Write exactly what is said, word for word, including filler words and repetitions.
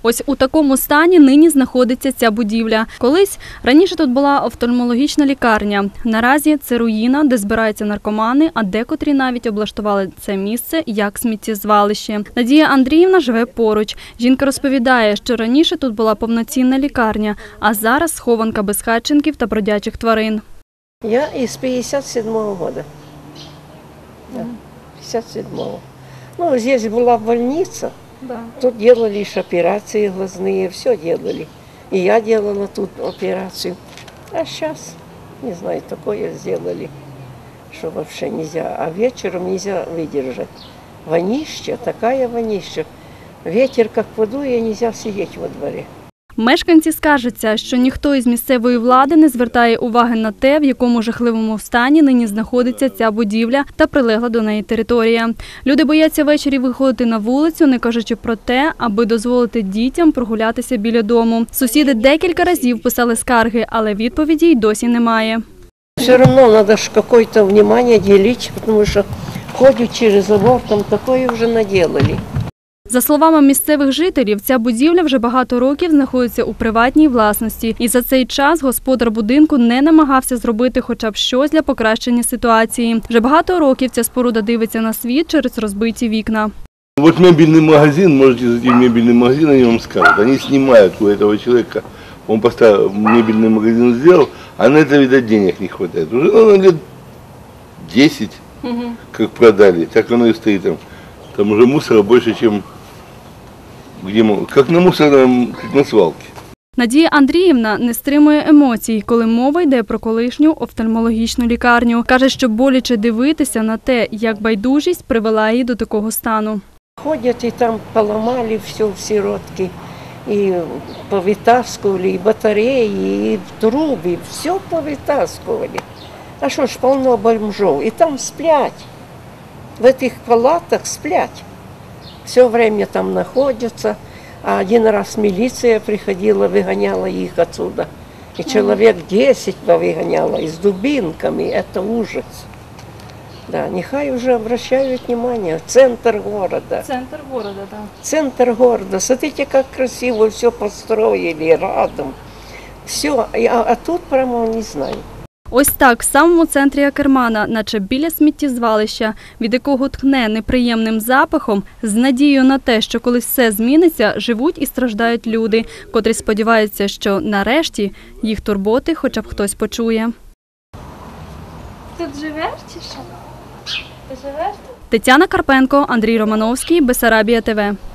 Ось у такому стані нині знаходиться ця будівля. Колись раніше тут була офтальмологічна лікарня. Наразі це руїна, де збираються наркомани, а декотрі навіть облаштували це місце як сміттєзвалище. Надія Андріївна живе поруч. Жінка розповідає, що раніше тут була повноцінна лікарня, а зараз схованка безхатченків та бродячих тварин. Я із пятьдесят седьмого года. Да, пятьдесят седьмого. Ну, здесь была больница, да. Тут делали лишь операции глазные, все делали. И я делала тут операцию. А сейчас, не знаю, такое сделали, что вообще нельзя. А вечером нельзя выдержать. Вонища, такая вонища. Ветер как подует, нельзя сидеть во дворе. Мешканці скаржаться, що ніхто із місцевої влади не звертає уваги на те, в якому жахливому стані нині знаходиться ця будівля та прилегла до неї територія. Люди бояться ввечері виходити на вулицю, не кажучи про те, аби дозволити дітям прогулятися біля дому. Сусіди декілька разів писали скарги, але відповіді й досі немає. Все одно треба ж якесь увагу ділити, тому що ходять через забор, там таке вже наделали. За словами місцевих жителів, ця будівля вже багато років знаходиться у приватній власності. І за цей час господар будинку не намагався зробити хоча б щось для покращення ситуації. Вже багато років ця споруда дивиться на світ через розбиті вікна. Вот мебельный магазин, можете зайти в мебельный магазин, они вам скажут. Они снимают у этого человека, он поставил, мебельный магазин сделал, а на это, видать, денег не хватает. Уже ну, лет десять, угу. Как продали, так оно и стоит там. Там уже мусора больше, чем где, как на мусорном, как на свалке. Надія Андріївна не стримує емоцій, коли мова йде про колишню офтальмологічну лікарню. Каже, що боляче дивитися на те, як байдужість привела її до такого стану. Ходять і там поламали все в сиротки, і повитаскували, і батареї, і труби, все повитаскували. А що ж, повно бомжов, і там сплять, в цих палатах сплять. Все время там знаходяться. А один раз милиция приходила, выгоняла их отсюда. И человек десять повыгоняла, и с дубинками. Это ужас. Да, нехай уже обращают внимание. Центр города. Центр города, да. Центр города. Смотрите, как красиво все построили рядом. Все, а, а тут прямо не знаю. Ось так, в самому центрі Акермана, наче біля сміттєзвалища, від якого тхне неприємним запахом, з надією на те, що колись все зміниться, живуть і страждають люди, котрі сподіваються, що нарешті їх турботи хоча б хтось почує. Тут живеш чи що? Ти живеш тут? Тетяна Карпенко, Андрій Романовський, Бессарабія ТВ.